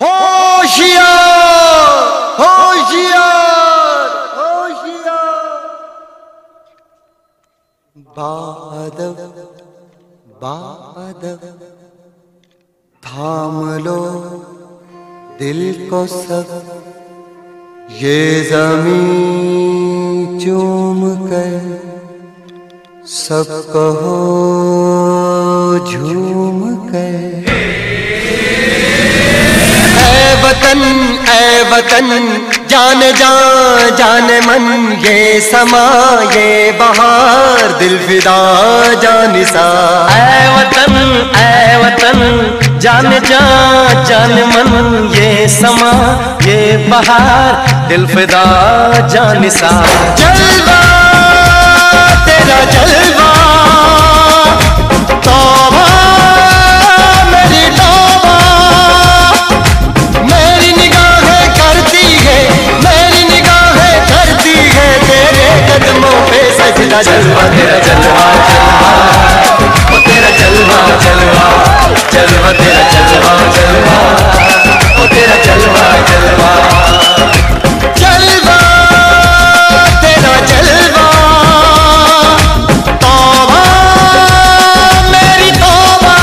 होशियार होशियार होशियार। बादल बादल थाम लो दिल को सब, ये ज़मीं चूम कर सब कहो झूम कर। ऐ वतन जान जान जान मन, ये समा ये बहार दिल फिदा जानिसा। ऐ वतन जान जान जान मन, ये समा ये बहार दिल फिदा जानिसा। जलवा तेरा जलवा, तौबा मेरी तौबा, मेरी निगाहें करती है, मेरी निगाहें करती है तेरे कदमों पे सजदा। जलवा तेरा जलवा जलवा, ओ तेरा जलवा जलवा, जलवा तेरा जलवा जलवा, ओ तेरा जलवा जलवा। जलवा तेरा जलवा, तौबा मेरी तौबा।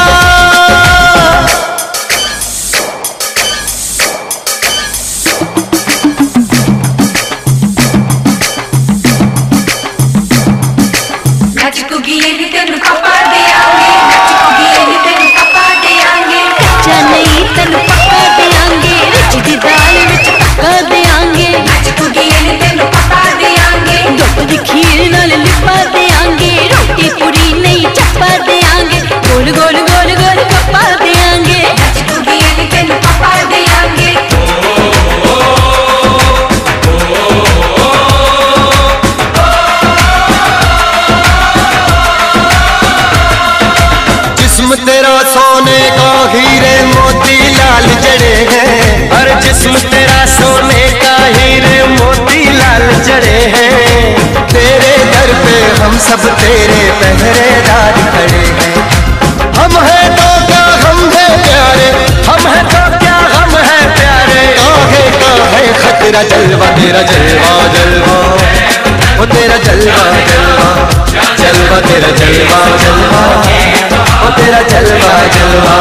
तेरा सोने का हीरे मोती लाल जड़े हैं, हर जिस्म तेरा सोने का हीरे मोती लाल जड़े हैं। तेरे दर पे हम सब तेरे पहरेदार खड़े हैं। हम हैं तो क्या हम हैं प्यारे, हम हैं तो क्या हम हैं प्यारे। काहे का है खतरा। जलवा तेरा जलवा जलवा, ओ तेरा जलवा जलवा, जलवा तेरा जलवा जलवा, ओ तेरा जलवा जलवा।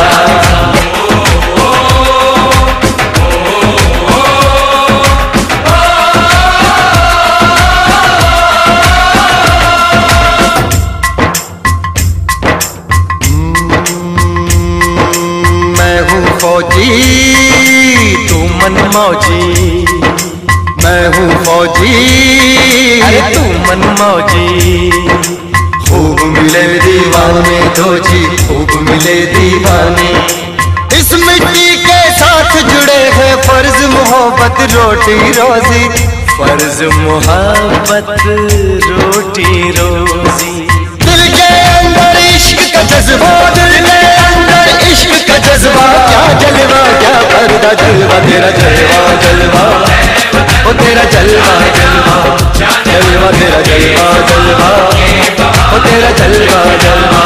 मैं हूँ फौजी तू मन मौजी, मैं हूँ फौजी अरे तू मन मौजी। खूब मिले दीवाने दो जी, खूब मिले दीवाने। इस मिट्टी के साथ जुड़े हैं फर्ज मोहब्बत रोटी रोजी, फर्ज मोहब्बत रोटी रोजी। दिल के अंदर इश्क का जज्बा, दिल के अंदर इश्क का जज्बा। क्या जलवा क्या पर्दा, जलवा तेरा जलवा जलवा, ओ तेरा जलवा जलवा, जलवा तेरा जलवा जलवा, ओ तेरा जलवा जलवा।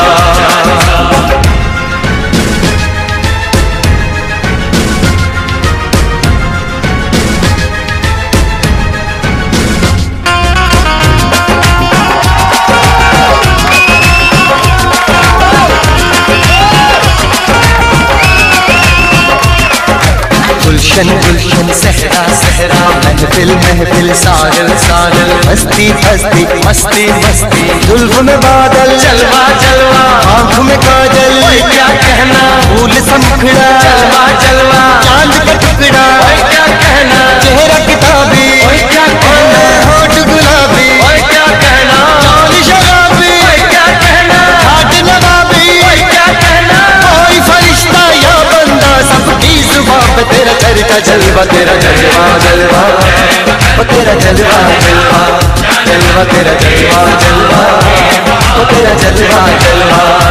गुलशन गुलशन सहरा सहरा, महफिल महफिल सागल सागल, हस्ती हस्ती मस्ती मस्ती। जुल्फ में बादल जलवा जलवा, आँख में काजल, क्या कहना फूल समखड़ा। जलवा जलवा, चांद का टुकड़ा, क्या कहना चेहरा किताबी, क्या कहना होठ गुलाबी, क्या कहना चाल शराबी, क्या कहना हाथ नवाबी, क्या कहना। कोई फरिश्ता या बंदा सबकी जुबान पे तेरा चर्चा। जलवा तेरा जलवा जलवा, ओ तेरा जलवा जलवा, जलवा तेरा जलवा जलवा, ओ तेरा जलवा जलवा।